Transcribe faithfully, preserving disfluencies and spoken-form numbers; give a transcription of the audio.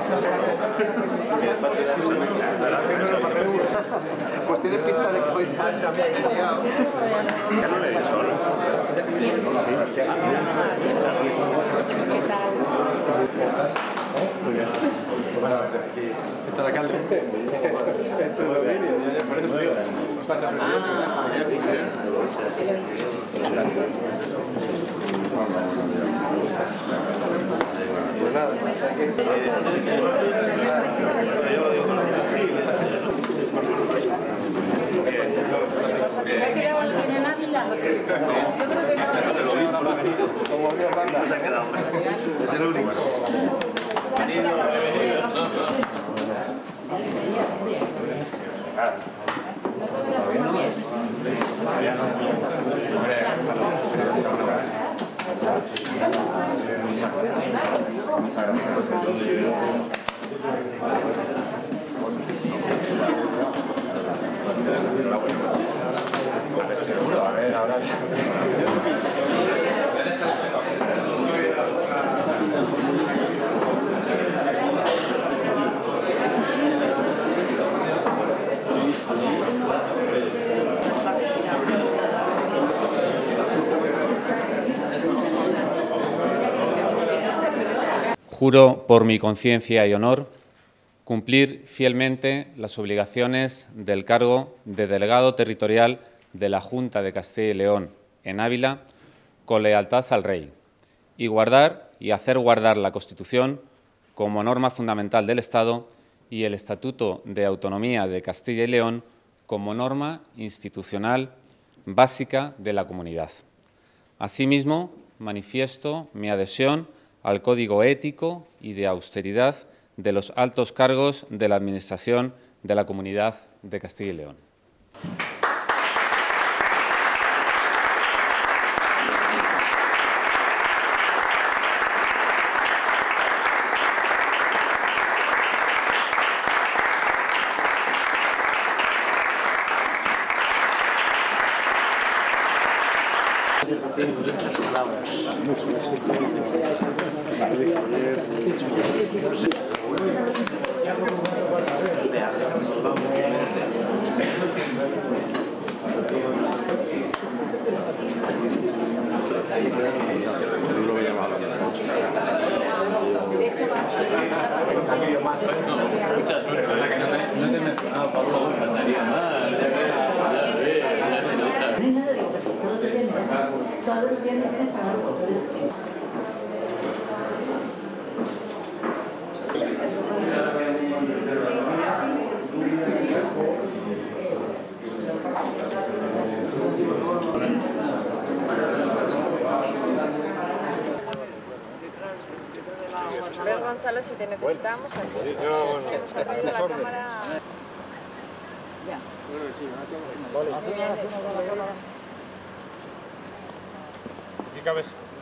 Pues tiene pinta de que hoy también. Ya no le he hecho. ¿Qué tal? Muy bien. ¿Qué tal, alcalde? Todo bien, por eso te digo. ¿Estás a Pues nada, ¿Se ha quedado alguien en Ávila? Yo creo que no. como mi banda. Se ha quedado. Es el único. Muchas gracias. A ver, seguro, a ver, ahora. Juro por mi conciencia y honor cumplir fielmente las obligaciones del cargo de delegado territorial de la Junta de Castilla y León en Ávila con lealtad al Rey y guardar y hacer guardar la Constitución como norma fundamental del Estado y el Estatuto de Autonomía de Castilla y León como norma institucional básica de la comunidad. Asimismo, manifiesto mi adhesión al Código Ético y de Austeridad de los altos cargos de la Administración de la Comunidad de Castilla y León. Mucha suerte, ¿verdad? Que no te, no te he mencionado, Pablo, me faltaría más. Todos los viernes tienes que pagar por A ver, Gonzalo, si te necesitamos aquí. Sí, no, bueno. Hemos abierto la cámara. Ya. Aquí cabes.